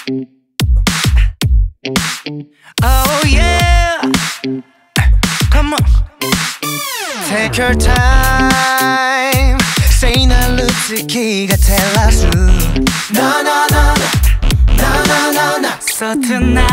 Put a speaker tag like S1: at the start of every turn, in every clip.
S1: Oh yeah, come on. Take your time. Say 날 루트기가 텔라수. No no no no no no no. So tonight,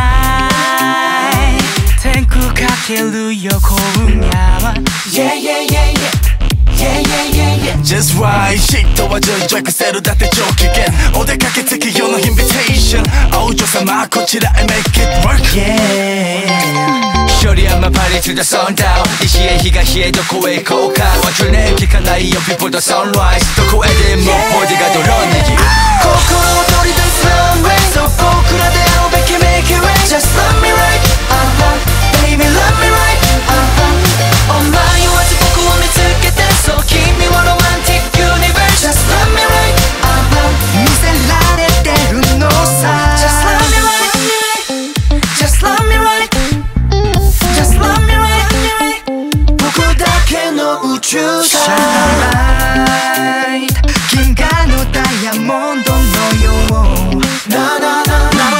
S1: 탱구 칵테일로 고음야와. Yeah yeah yeah yeah. Yeah, yeah, yeah, yeah.
S2: Just right 식도와져 저 그새로 닿대 쫓기겐 어색하게 특히 you're no invitation 어우조사 코치라 I make it work
S1: Yeah.
S3: Shorty I'm a party to the sundown 이 시에 히가시에 도코에 코카 완출내 킥한 나의 people the sunrise 도코에 대해 무엇보다 가도 런이지
S1: 코코로 돌이던 slow rain So 포크라대로 make it rain Just love me right Baby love me right Oh my you want to 보고 오면 듣겠다 So keep me one romantic universe Just love me right 미셀라레 때로 노사 Just love me right Just love me right Just love me right 보고 닿게 너 우주다 Shine light 긴가 너 다이아몬드 너요 No no no 나로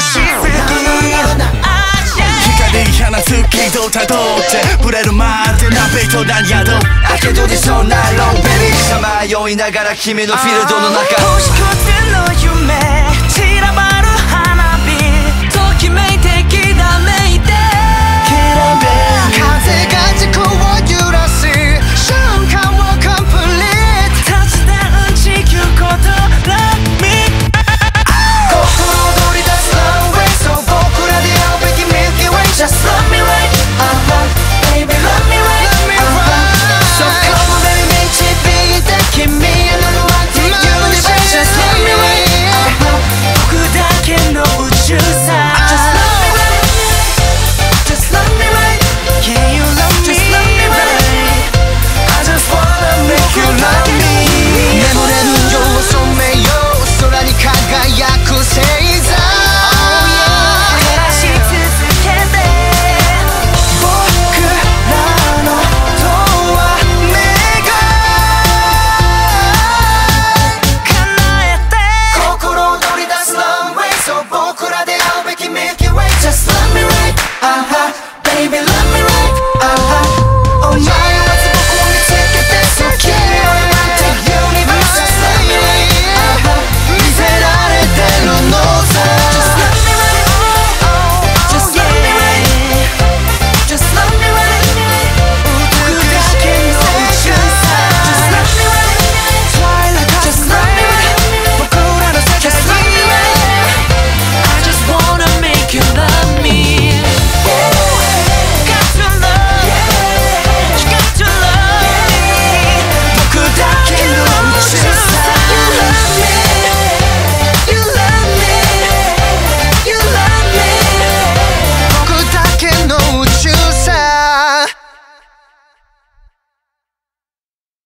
S2: 기가리 하나 듣기도 다 독재 불에로 만든 나베이토 난야도
S3: 아껴도 네 손 날로 베리 삼아요 이 나가라 키미 너 피를 도는 아까
S1: 보고 싶거든 너